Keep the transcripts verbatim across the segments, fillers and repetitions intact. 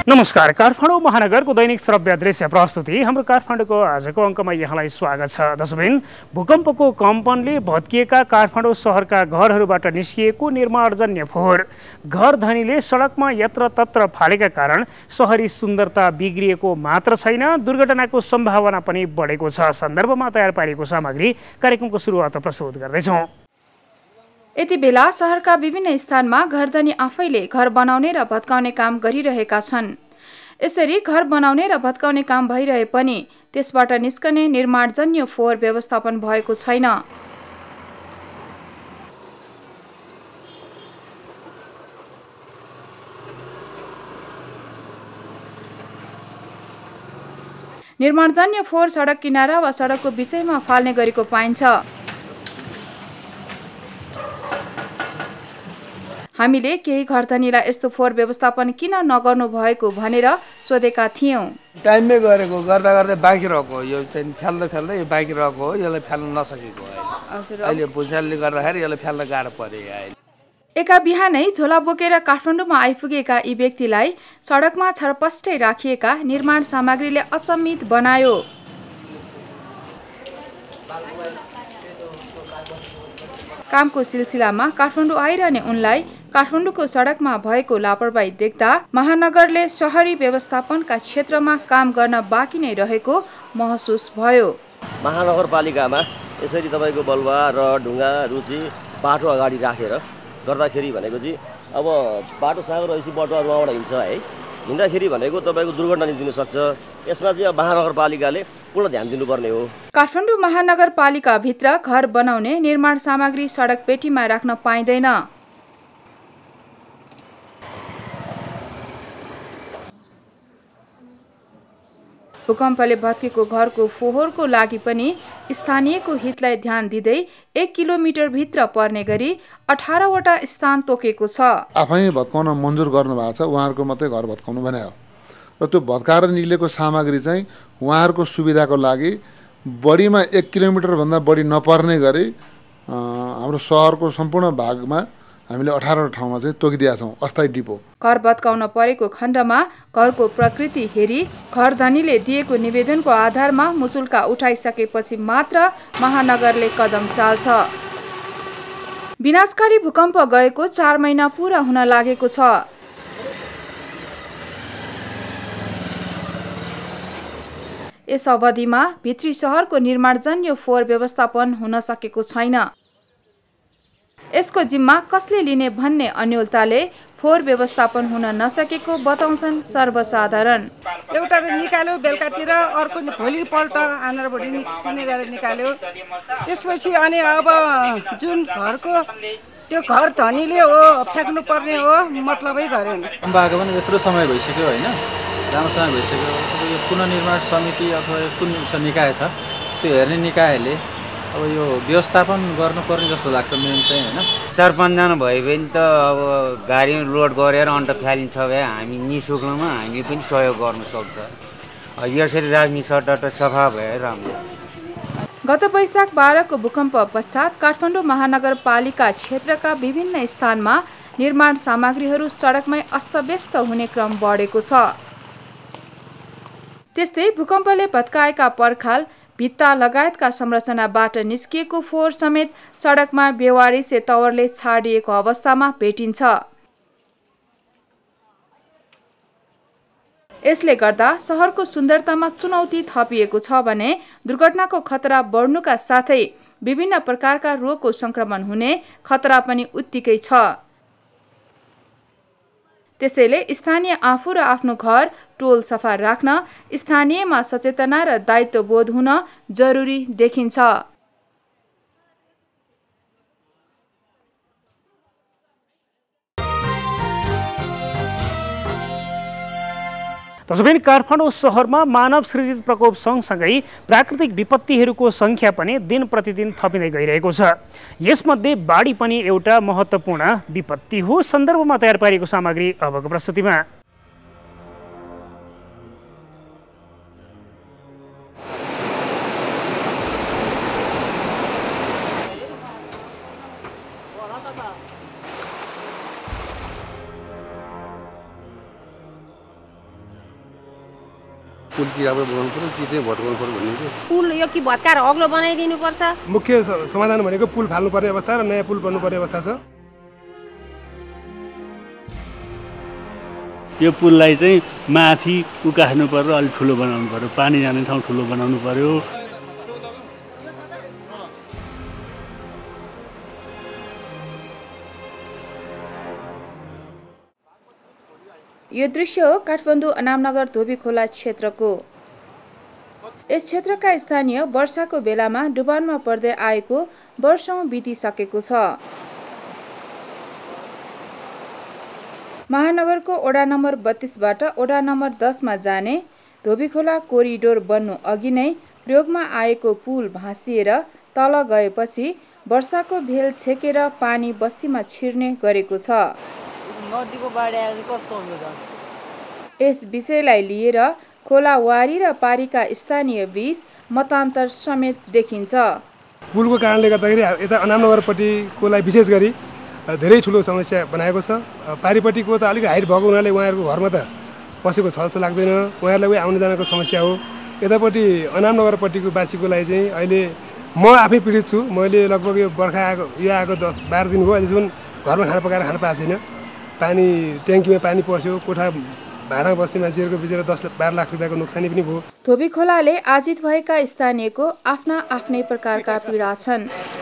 नमस्कार। काठमाडौँ महानगरको दैनिक श्रव्य दृश्य प्रस्तुति हाम्रो काठमाडौँको आजको अङ्कमा यहाँलाई स्वागत छ। दर्शकबिन, भूकम्पको कम्पनले भत्किएका काठमाडौँ सहरका घरहरूबाट निस्किएको निर्माणजन्य फोहोर, घर धनीले सडकमा यत्रतत्र फालेका कारण सहरी सुन्दरता बिग्रिएको मात्र छैन, दुर्घटनाको सम्भावना पनि बढेको छ। सन्दर्भमा तयार पारिएको सामग्री कार्यक्रमको सुरुवात प्रस्तुत गर्दैछौँ। यति बेला शहरका विभिन्न स्थानमा घरधनी आफैले घर बनाउने र भत्काउने काम गरिरहेका छन्। यसरी घर बनाउने र भत्काउने काम भइरहे पनि त्यसबाट निस्कने निर्माणजन्य फोहोर व्यवस्थापन भएको छैन। निर्माणजन्य फोहोर सडक किनारा वा सडकको बिचैमा फाल्ने गरेको पाइन्छ। हामीले केही घरधनीलाई यस्तो फोहोर व्यवस्थापन किन नगर्नु भएको भनेर सोधेका थियौं। टाइममै गरेको गर्दा गर्दै बाँकी रहेको, यो चाहिँ फ्याल्दा फ्याल्दै यो बाँकी रहेको हो, यसलाई फ्याल्न नसकेको अहिले अहिले भुइँचालोले गर्दाखेरि यसलाई फ्याल्न गाह्रो पर्यो। अहिले एका बिहानै झोला बोकेर काठमाडौँमा आइपुगेका यी व्यक्तिलाई सडकमा छरपष्टै राखिएका निर्माण सामग्रीले अचम्मित बनायो। कामको सिलसिलामा काठमाडौँ आइरहने उनलाई काठमाडौँको सडकमा भएको लापरवाही देख्दा महानगरले शहरी व्यवस्थापनका क्षेत्रमा काम गर्न बाँकी नै रहेको महसुस भयो। महानगरपालिकामा यसरी तपाईँको बलुवा र ढुङ्गा रुचि बाटो अगाडि राखेर गर्दाखेरि भनेको चाहिँ अब बाटो सागर रहेपछि बाटोहरू उहाँबाट हिँड्छ है, हिँड्दाखेरि भनेको तपाईँको दुर्घटना निस्किन सक्छ। यसमा चाहिँ अब महानगरपालिकाले पूर्ण ध्यान दिनुपर्ने हो। काठमाडौँ महानगरपालिकाभित्र घर बनाउने निर्माण सामग्री सडक पेटीमा राख्न पाइँदैन। भूकम्पले भत्केको घरको फोहोरको लागि पनि स्थानीयको हितलाई ध्यान दिँदै एक किलोमिटर भित्र पर्ने गरी अठारवटा स्थान तोकेको छ। आफै भत्काउन मन्जुर गर्नु भएको छ, उहाँहरूको मात्रै घर भत्काउनु भने हो र त्यो भत्काएर निक्लेको सामग्री चाहिँ उहाँहरूको सुविधाको लागि बढीमा एक किलोमिटरभन्दा बढी नपर्ने गरी हाम्रो सहरको सम्पूर्ण भागमा हामीले अठारवटा ठाउँमा चाहिँ तोकिदिएका छौँ अस्थायी डिपो। घर भत्काउन परेको खण्डमा घरको प्रकृति हेरी घर धनीले दिएको निवेदनको आधारमा मुचुल्का उठाइसकेपछि मात्र महानगरले कदम चाल्छ। विनाशकारी भूकम्प गएको चार महिना पुरा हुन लागेको छ। यस अवधिमा भित्री सहरको निर्माणजन्य फोहोर व्यवस्थापन हुन सकेको छैन। यसको जिम्मा कसले लिने भन्ने अन्योलताले फोहोर व्यवस्थापन हुन नसकेको बताउँछन् सर्वसाधारण। एउटा त निकाल्यो बेलुकातिर, अर्को भोलिपल्ट आन्द्राभुटी निस्किने गरेर निकाल्यो। त्यसपछि अनि अब जुन घरको त्यो घर धनीले हो फ्याँक्नु पर्ने हो, मतलबै गरेन। भएको पनि यत्रो समय भइसक्यो होइन, लामो समय भइसक्यो। यो पुनर्निर्माण समिति अथवा कुन निकाय छ त्यो हेर्ने निकायले अब यो व्यवस्थापन गर्नुपर्ने जस्तो लाग्छ मेन चाहिँ होइन। चार पाँचजना भयो भने त अब गाडी लोड गरेर अन्त फ्यालिन्छ भए हामी निशुल्कमा हामी पनि सहयोग गर्न सक्छ। यसरी राख्ने सट्टा त सफा भए राम्रो। गत वैशाख बाह्रको भूकम्प पश्चात काठमाडौँ महानगरपालिका क्षेत्रका विभिन्न स्थानमा निर्माण सामग्रीहरू सडकमै अस्तव्यस्त हुने क्रम बढेको छ। त्यस्तै भूकम्पले भत्काएका पर्खाल, भित्ता लगायतका संरचनाबाट निस्किएको फोहोर समेत सडकमा बेवारिसे तवरले छाडिएको अवस्थामा भेटिन्छ। यसले गर्दा सहरको सुन्दरतामा चुनौती थपिएको छ भने दुर्घटनाको खतरा बढ्नुका साथै विभिन्न प्रकारका रोगको संक्रमण हुने खतरा पनि उत्तिकै छ। त्यसैले स्थानीय आफू र आफ्नो घर टोल सफा राख्न स्थानीयमा सचेतना र दायित्व बोध हुन जरुरी देखिन्छ। तसर्थ काठमाडौँ सहरमा मानव सृजित प्रकोप सँगसँगै प्राकृतिक विपत्तिहरूको सङ्ख्या पनि दिन प्रतिदिन थपिँदै गइरहेको छ। यसमध्ये बाढी पनि एउटा महत्त्वपूर्ण विपत्ति हो। सन्दर्भमा तयार पारिएको सामग्री अबको प्रस्तुतिमा। पुल कि राम्रो बनाउनु पर्यो कि चाहिँ भत्काउनु पर्यो भन्ने चाहिँ पुल यो कि भत्काएर अग्लो बनाइदिनुपर्छ। मुख्य समाधान भनेको पुल फाल्नुपर्ने अवस्था र नयाँ पुल बन्नुपर्ने अवस्था छ। यो पुललाई चाहिँ माथि उकास्नु पर्यो, अलिक ठुलो बनाउनु पर्यो, पानी जाने ठाउँ ठुलो बनाउनु पर्यो। यो दृश्य हो काठमाडौँ अनामनगर धोबीखोला क्षेत्रको। यस क्षेत्रका स्थानीय वर्षाको बेलामा डुबानमा पर्दै आएको वर्षौं बितिसकेको छ। महानगरको ओडा नम्बर बत्तीसबाट ओडा नम्बर दसमा जाने धोबीखोला कोरिडोर बन्नु अघि नै प्रयोगमा आएको पुल भाँसिएर तल गएपछि वर्षाको भेल छेकेर पानी बस्तीमा छिर्ने गरेको छ। नदीको बाढी आएर कस्तो हुन्छ? यस विषयलाई लिएर खोलावारी र पारीका स्थानीय बीच मतान्तर समेत देखिन्छ। पुलको कारणले गर्दाखेरि यता अनामनगरपट्टिकोलाई विशेष गरी धेरै ठुलो समस्या बनाएको छ। पारीपट्टिको त अलिक हाइट भएको हुनाले उहाँहरूको घरमा त पसेको छ जस्तो लाग्दैन, उहाँहरूलाई उही आउने जानको समस्या हो। यतापट्टि अनामनगरपट्टिको बासीको लागि चाहिँ अहिले म आफै पीडित छु। मैले लगभग यो बर्खा आएको यो आएको दस बाह्र दिन भयो, अहिलेसम्म घरमा खाना पकाएर खान पाएको छैन। पानी ट्याङ्कीमा पानी पस्यो, कोठा भाडा बस्ने मान्छेहरूको बिचरा दस बाह्र लाख रुपियाँको नोक्सानी पनि भयो। धोबीखोलाले आजित भएका स्थानीयको आफ्ना आफ्नै प्रकारका पीडा छन्।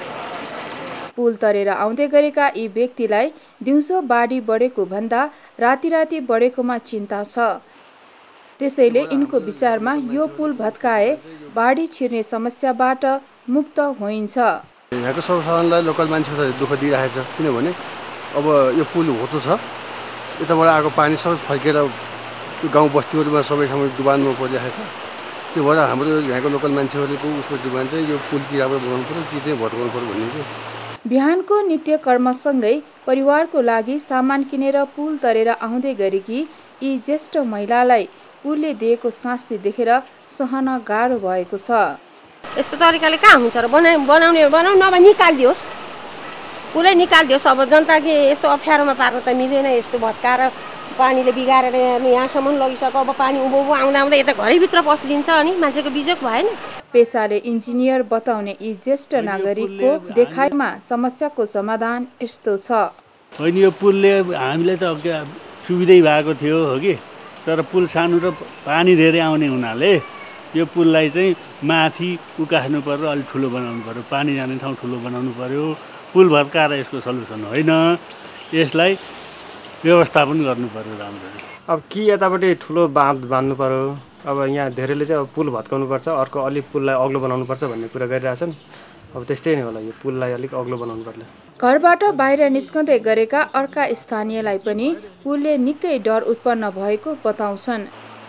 पुल तरेर आउँदै गरेका यी व्यक्तिलाई दिउँसो बाढी बढेको भन्दा राति राति बढेकोमा चिन्ता छ। त्यसैले यिनको विचारमा यो पुल भत्काए बाढी छिर्ने समस्याबाट मुक्त होइन्छ। यहाँको सर्वसाधारणलाई लोकल मान्छेहरूलाई दुःख दिइरहेछ, किनभने अब यो पुल होचो छ, यताबाट आएको पानी सबै फर्केर गाउँ बस्तीहरूमा सबै ठाउँमा डुबानमा परिरहेको छ। त्यो भएर हाम्रो यहाँको लोकल मान्छेहरूको उसको डिमान्ड चाहिँ यो पुल कि राम्रो बनाउनु पर्यो कि चाहिँ भत्काउनु पर्यो भन्ने चाहिँ। बिहानको नित्य कर्मसँगै परिवारको लागि सामान किनेर पुल तरेर आउँदै गरेकी यी ज्येष्ठ महिलालाई पुलले दिएको शास्ति देखेर सहन गाह्रो भएको छ। यस्तो तरिकाले कहाँ हुन्छ र? बना बनाउने बनाउनु नभए निकालिदियोस्, पुलै निकालिदियोस्। अब जनताले यस्तो अप्ठ्यारोमा पार्न त मिलेन। यस्तो भत्काएर पानीले बिगारेर यहाँसम्म लगिसक्यो। अब पानी उभो उभो आउँदा आउँदा यता घरैभित्र पसिदिन्छ, अनि मान्छेको बिजोग भएन। पेसाले इन्जिनियर बताउने यी ज्येष्ठ नागरिकको देखाइमा समस्याको समाधान यस्तो छ। होइन, यो पुलले हामीलाई त सुविधै भएको थियो हो कि, तर पुल सानो र पानी धेरै आउने हुनाले यो पुललाई चाहिँ माथि उकास्नु पर्यो, अलिक ठुलो बनाउनु पर्यो, पानी जाने ठाउँ ठुलो बनाउनु पर्यो। पुल भत्काएर यसको सल्युसन होइन, यसलाई व्यवस्थापन गर्नु पर्यो राम्ररी। अब कि यतापट्टि ठुलो बाँध बाँध्नु पर्यो, अब यहाँ धेरैले चाहिँ अब पुल भत्काउनु पर्छ, अर्को अलिक पुललाई अग्लो बनाउनु पर्छ भन्ने कुरा गरिरहेछन्। अब त्यस्तै नै होला, यो पुललाई अलिक अग्लो बनाउनु पर्ला। घरबाट बाहिर निस्कँदै गरेका अर्का स्थानीयलाई पनि पुलले निकै डर उत्पन्न भएको बताउँछन्।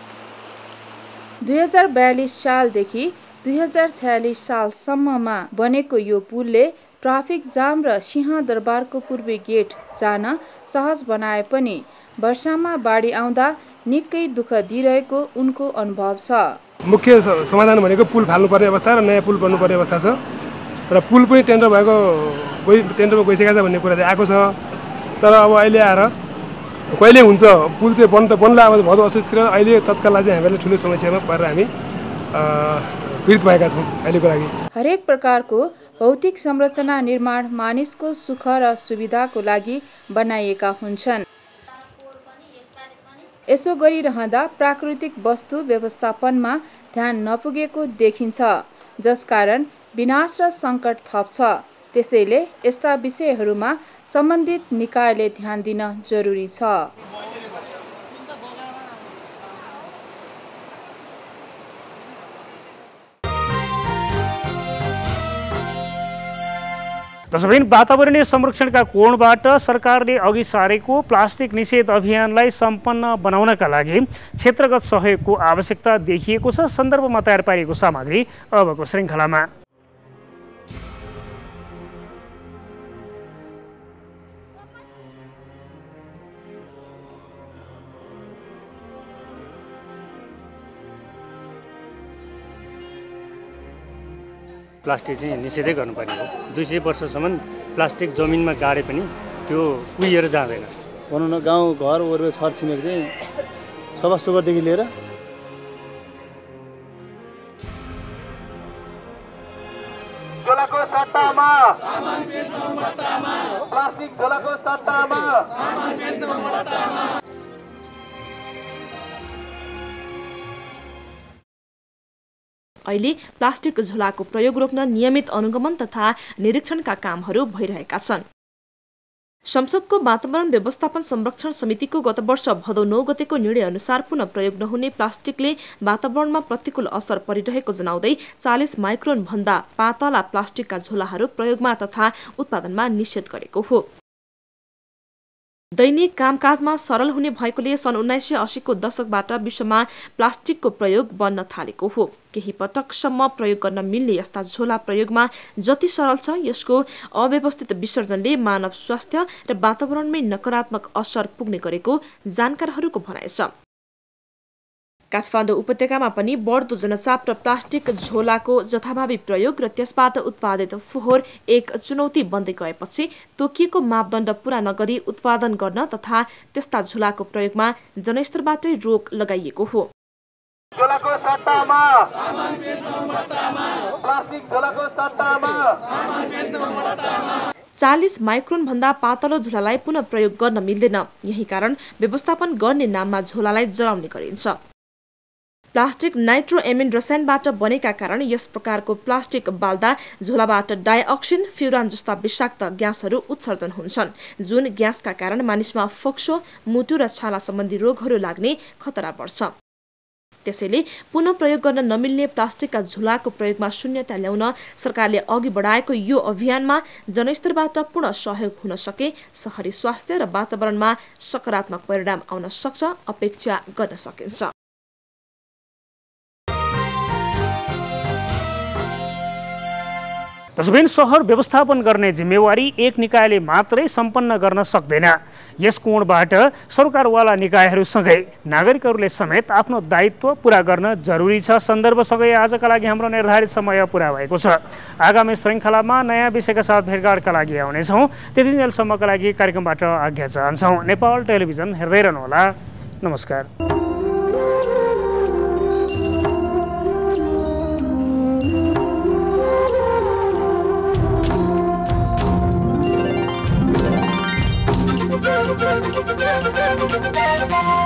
दुई हजार बयालिस सालदेखि दुई हजार छयालिस सालसम्ममा बनेको यो पुलले ट्राफिक जाम र सिंहदरबारको पूर्वी गेट जान सहज बनाए पनि वर्षामा बाढी आउँदा निकै दुःख दिइरहेको उनको अनुभव छ। मुख्य समाधान भनेको पुल फाल्नुपर्ने अवस्था र नयाँ पुल बन्नुपर्ने अवस्था छ, र पुल पनि टेन्डर भएको कोही टेन्डरमा गइसकेको छ भन्ने कुरा चाहिँ आएको छ। तर अब अहिले आएर कहिले हुन्छ पुल चाहिँ बन्द त बन्ला अब भदौ असोजतिर। अहिले तत्काललाई चाहिँ हामीहरूले ठुलो समस्यामा परेर हामी पीडित भएका छौँ अहिलेको लागि। हरेक प्रकारको भौतिक संरचना निर्माण मानिसको सुख र सुविधाको लागि बनाइएका हुन्छन्। यसो गरिरहँदा प्राकृतिक वस्तु व्यवस्थापनमा ध्यान नपुगेको देखिन्छ, जसकारण विनाश र सङ्कट थप्छ। त्यसैले यस्ता विषयहरूमा सम्बन्धित निकायले ध्यान दिन जरुरी छ। दर्शकबिन, वातावरणीय संरक्षणका कोणबाट सरकारले अघि सारेको प्लास्टिक निषेध अभियानलाई सम्पन्न बनाउनका लागि क्षेत्रगत सहयोगको आवश्यकता देखिएको छ। सन्दर्भमा तयार पारिएको सामग्री अबको श्रृङ्खलामा। प्लास्टिक चाहिँ निषेधै गर्नुपर्ने हो। दुई सय वर्षसम्म प्लास्टिक जमिनमा गाडे पनि त्यो कुहिएर जाँदैन। भनौँ न, गाउँ घर वरिपरि छरछिमेक चाहिँ सफा सुग्घरदेखि लिएर सट्टामा प्लास्टिक झोलाको सट्टामा अहिले प्लास्टिक झोलाको प्रयोग रोक्न नियमित अनुगमन तथा निरीक्षणका कामहरू भइरहेका छन्। संसदको वातावरण व्यवस्थापन संरक्षण समितिको गत वर्ष भदौ नौ गतेको निर्णय अनुसार पुनः प्रयोग नहुने प्लास्टिकले वातावरणमा प्रतिकूल असर परिरहेको जनाउँदै चालिस माइक्रोन भन्दा पातला प्लास्टिकका झोलाहरू प्रयोगमा तथा उत्पादनमा निषेध गरेको हो। दैनिक कामकाजमा सरल हुने भएकोले सन् उन्नाइस सय अस्सीको दशकबाट विश्वमा प्लास्टिकको प्रयोग बढ्न थालेको हो। केही पटकसम्म प्रयोग गर्न मिल्ने यस्ता झोला प्रयोगमा जति सरल छ, यसको अव्यवस्थित विसर्जनले मानव स्वास्थ्य र वातावरणमै नकारात्मक असर पुग्ने गरेको जानकारहरूको भनाइ छ। काठमाडौँ उपत्यकामा पनि बढ्दो जनचाप र प्लास्टिक झोलाको जथाभावी प्रयोग र त्यसबाट उत्पादित फोहोर एक चुनौती बन्दै गएपछि तोकिएको मापदण्ड पूरा नगरी उत्पादन गर्न तथा त्यस्ता झोलाको प्रयोगमा जनस्तरबाटै रोक लगाइएको हो। झोलाको सट्टामा प्लास्टिक झोलाको सट्टामा चालिस माइक्रोन भन्दा पातलो झोलालाई पुनः प्रयोग गर्न मिल्दैन। यही कारण व्यवस्थापन गर्ने नाममा झोलालाई जलाउने गरिन्छ। प्लास्टिक नाइट्रोएमिन रसायनबाट बनेका कारण यस प्रकारको प्लास्टिक बाल्दा झोलाबाट डाइअक्सिन, फ्युरान जस्ता विषाक्त ग्यासहरू उत्सर्जन हुन्छन्, जुन ग्यासका कारण मानिसमा फोक्सो, मुटु र छाला सम्बन्धी रोगहरू लाग्ने खतरा बढ्छ। त्यसैले पुनः प्रयोग गर्न नमिल्ने प्लास्टिकका झोलाको प्रयोगमा शून्यता ल्याउन सरकारले अघि बढाएको यो अभियानमा जनस्तरबाट पूर्ण सहयोग हुन सके शहरी स्वास्थ्य र वातावरणमा सकारात्मक परिणाम आउन सक्छ अपेक्षा गर्न सकिन्छ। तसबिन सहर व्यवस्थापन गर्ने जिम्मेवारी एक निकायले मात्रै सम्पन्न गर्न सक्दैन। यस कोणबाट सरकारवाला निकायहरूसँगै नागरिकहरूले समेत आफ्नो दायित्व पूरा गर्न जरुरी छ। सन्दर्भसँगै आजका लागि हाम्रो निर्धारित समय पुरा भएको छ। आगामी श्रृङ्खलामा नयाँ विषयका साथ भेटघाटका लागि आउनेछौँ। त्यति बेलासम्मका लागि कार्यक्रमबाट आज्ञा चाहन्छौँ। नेपाल टेलिभिजन हेर्दै रहनुहोला। नमस्कार। Thank you.